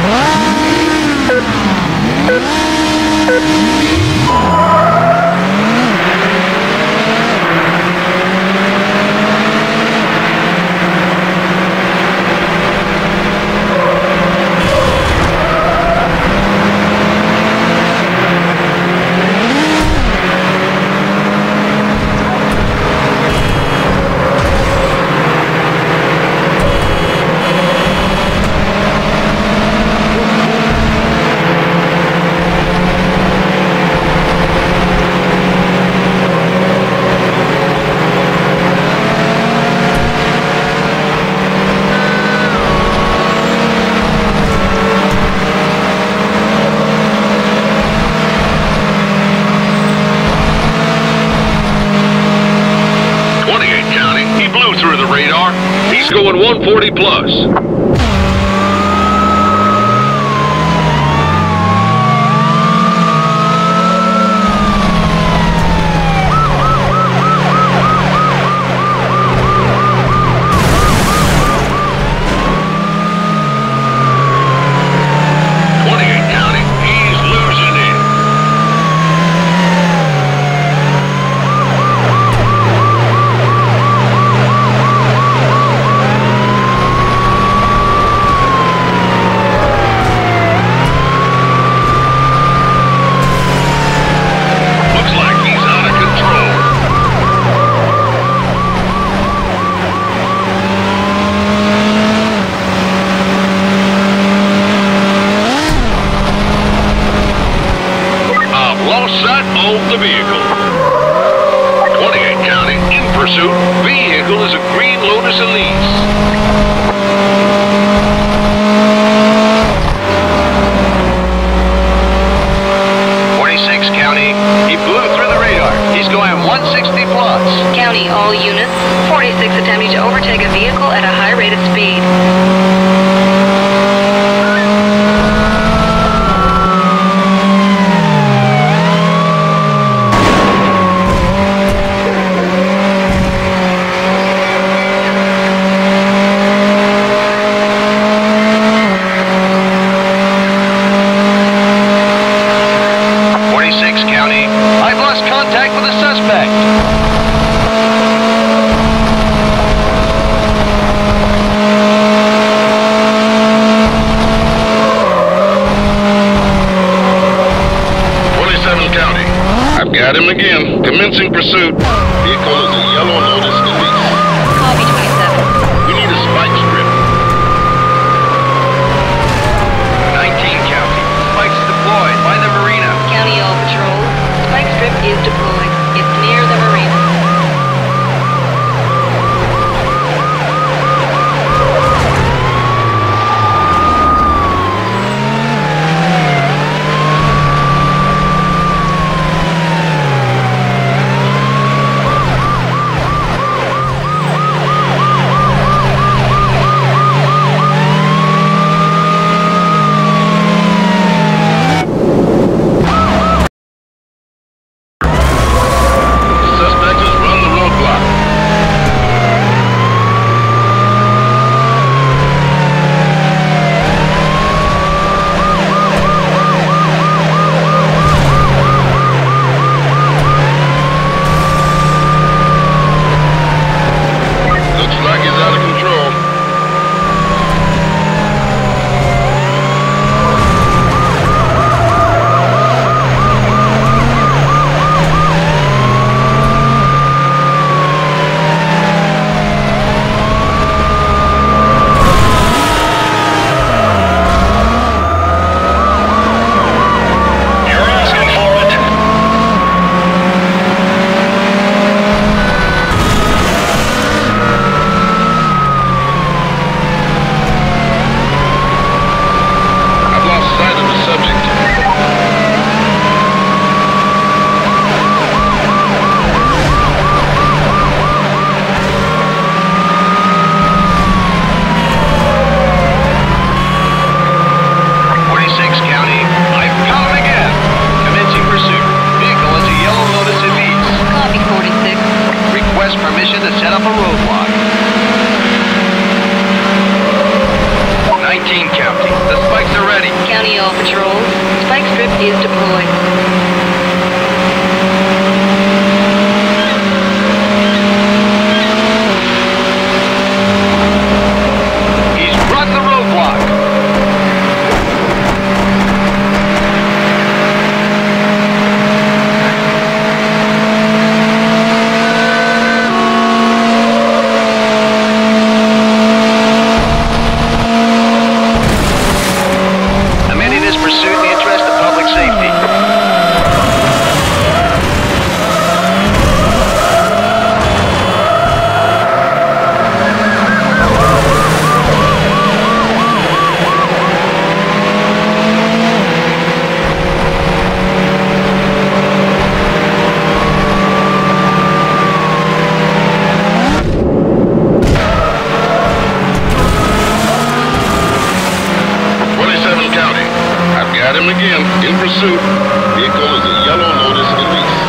Going 140 plus. The vehicle. 28 County, in pursuit. Vehicle is a green Lotus Elise. He blew through the radar. He's going 160 plus. County, all units. 46 attempting to overtake a vehicle at a high rate of speed. Contact with a suspect. County. I've got him again. Commencing pursuit. Vehicle is a yellow Lotus Elise. Copy 27. We need a spike strip. 19 County. Spikes deployed by the marina. County, all patrol. Spike strip is deployed. It's near the marina. all patrols. Spike strip is deployed. He's run the roadblock. I'm ending this pursuit in the interest of public safety. Got him again, in pursuit. Vehicle is a yellow Lotus Elise.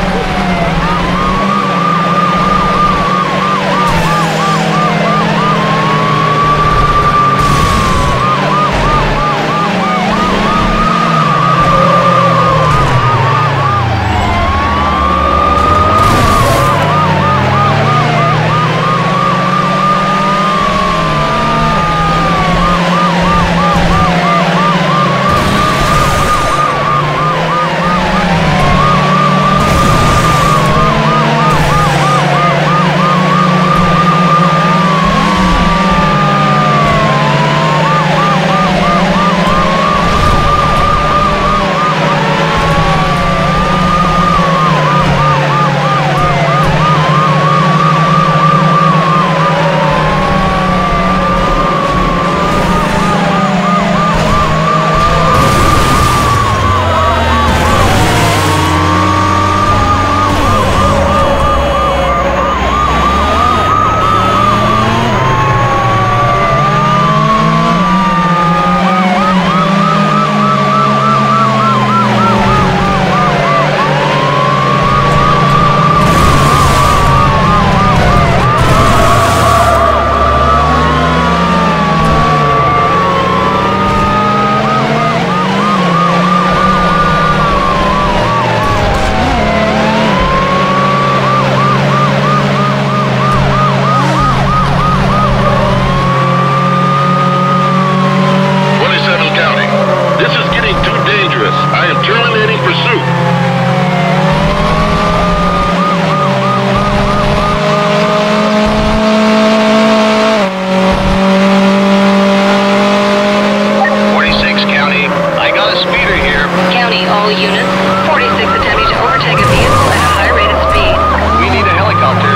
All units, 46 attempting to overtake a vehicle at a high rate of speed. We need a helicopter.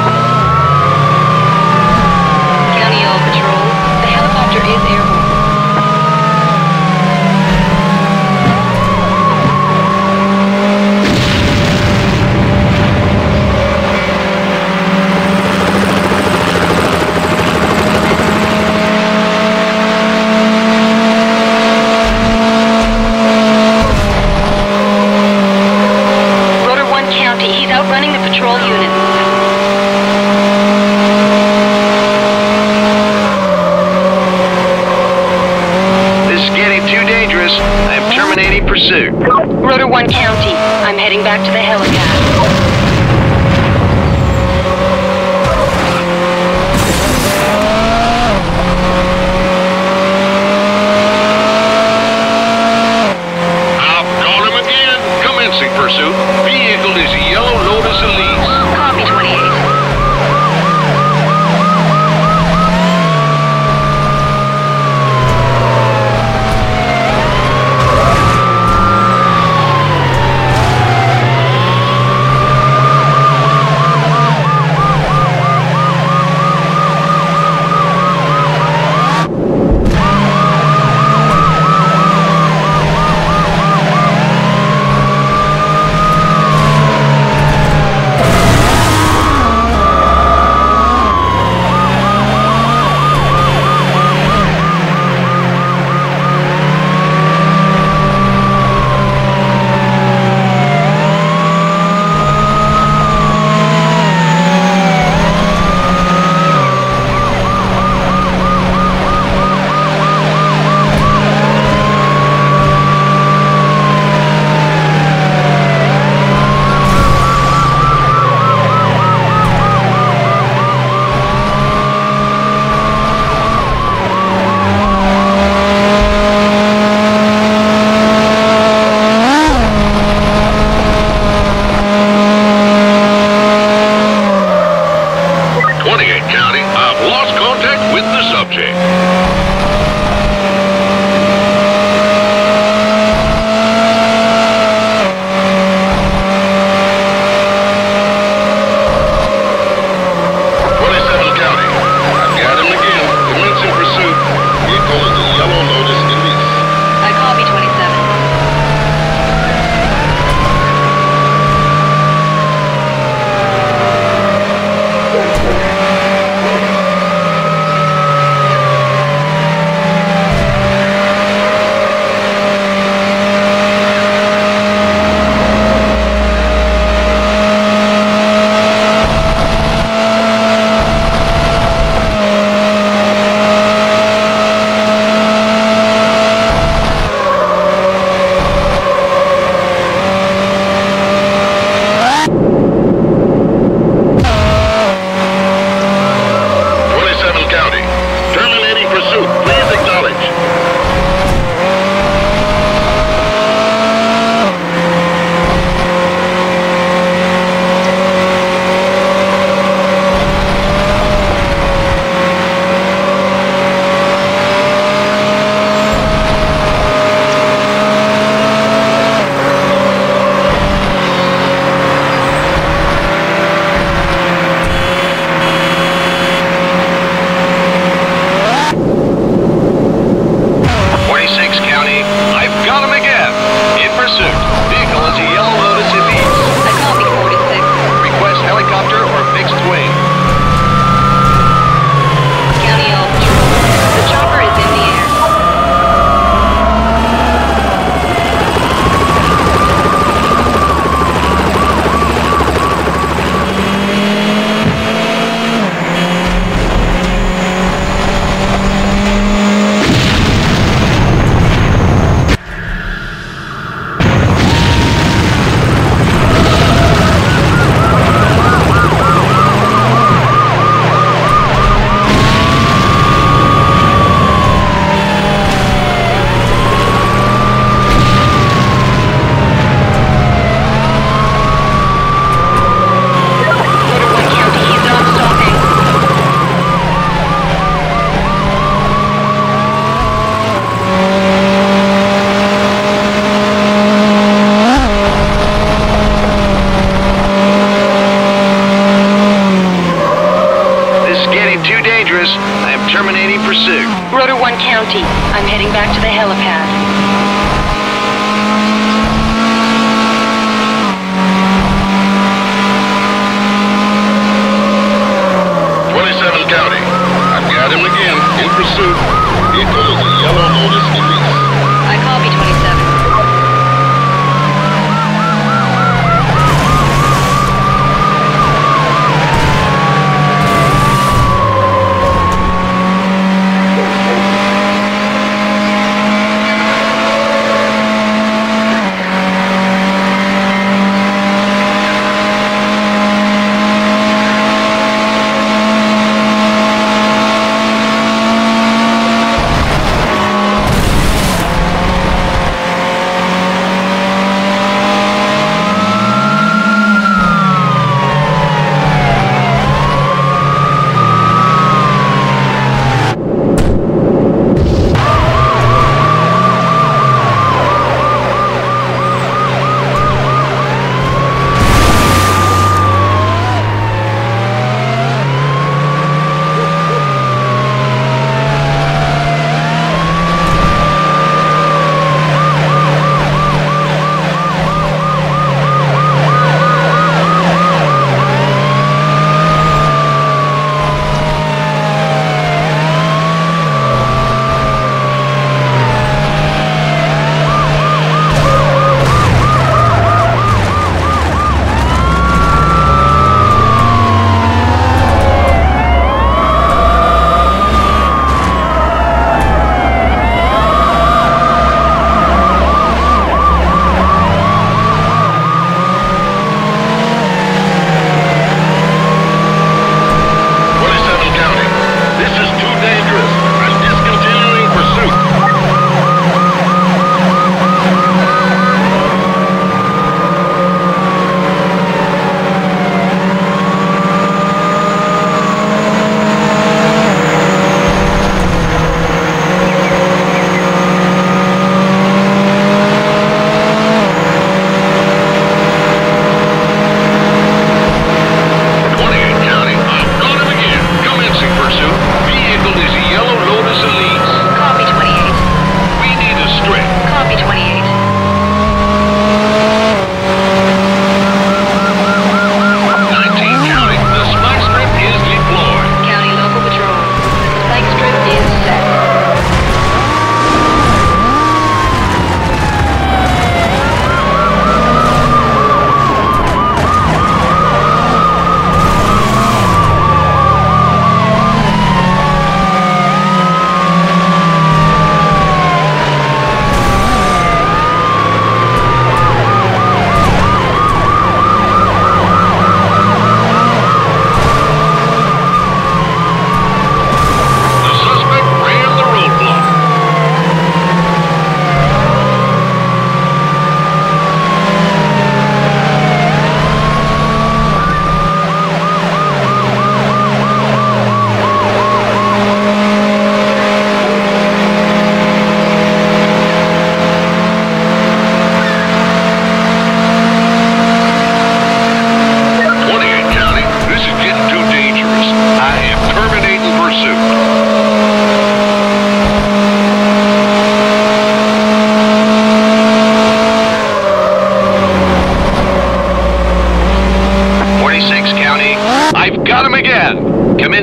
County all patrols, the helicopter is airborne. He's outrunning the patrol unit. This is getting too dangerous. I am terminating pursuit. Rotor 1 County, I'm heading back to the helipad. Pursuit. Vehicle is a yellow Lotus Elise. Copy 28.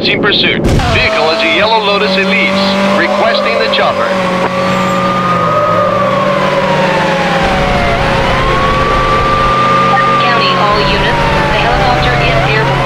Commencing pursuit. Vehicle is a yellow Lotus Elise. Requesting the chopper. County, all units. The helicopter is airborne.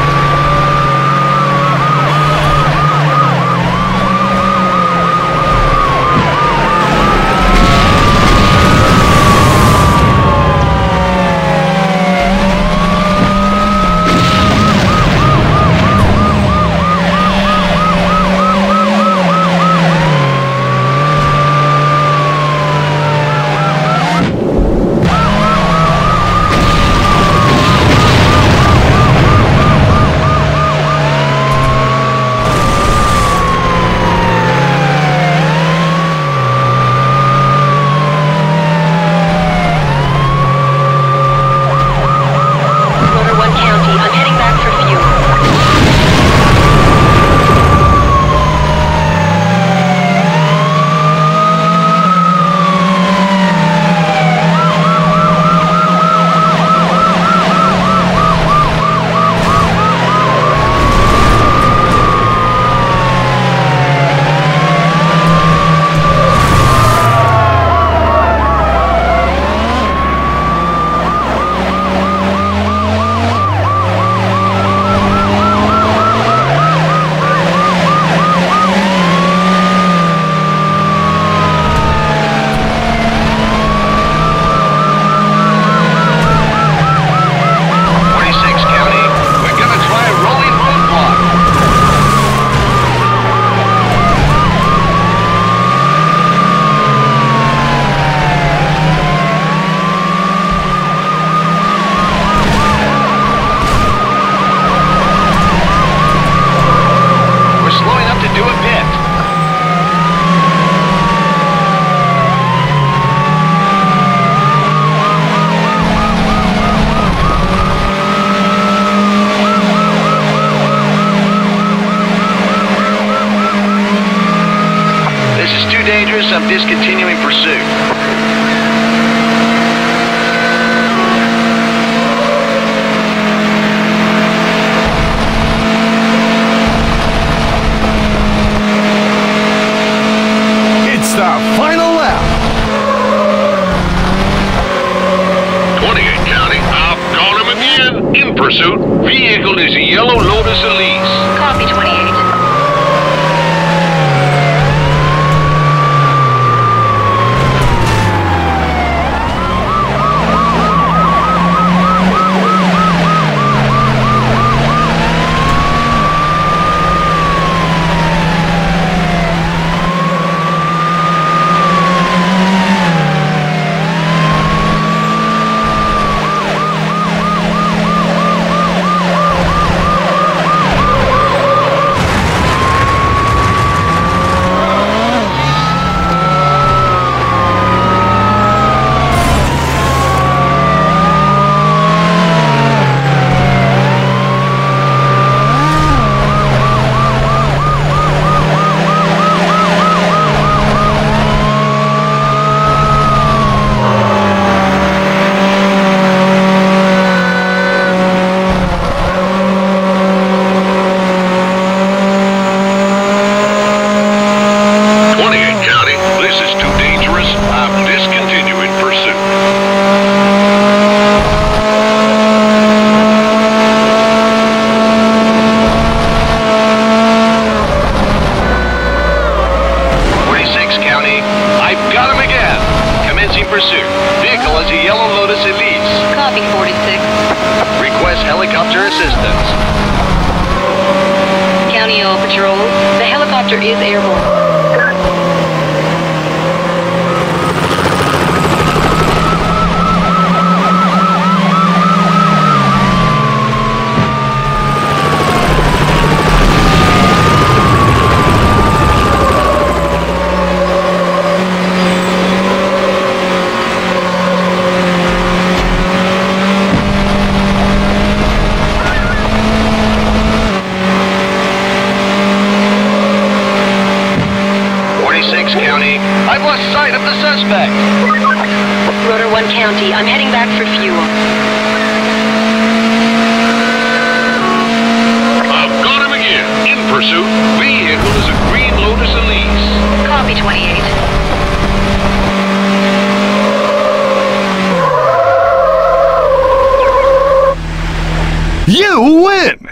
I'm discontinuing pursuit. It's the final lap. 28 County, I've got him again. In pursuit. Vehicle is a yellow Lotus Elise. Copy, 28. Pursuit. Vehicle is a yellow Lotus Elise. Copy, 46. Request helicopter assistance. County all patrols. The helicopter is airborne. County. I've lost sight of the suspect. Rotor 1 County, I'm heading back for fuel. I've got got him again. In pursuit. Vehicle is a green Lotus Elise. Copy, 28. You win!